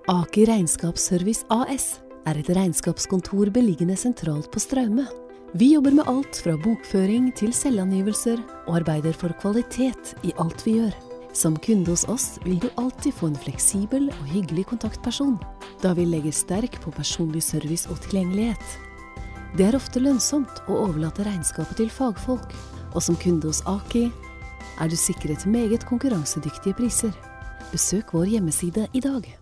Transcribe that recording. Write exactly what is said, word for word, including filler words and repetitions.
Aki Regnskapsservice A S er et regnskapskontor beliggende sentralt på Straume. Vi jobber med alt fra bokføring til selvangivelser og arbeider for kvalitet i alt vi gjør. Som kunde hos oss vil du alltid få en fleksibel og hyggelig kontaktperson, da vi legger sterk på personlig service og tilgjengelighet. Det er ofte lønnsomt å overlate regnskapet til fagfolk, og som kunde hos Aki er du sikret meget konkurransedyktige priser. Besøk vår hjemmeside i dag.